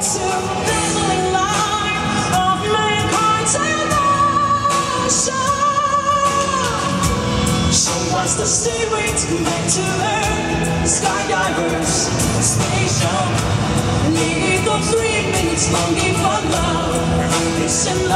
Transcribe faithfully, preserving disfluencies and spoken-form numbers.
to the line of mankind's evolution. So what's the stairway to back to Earth? Skydivers station. Need those three minutes longing for love. Listen.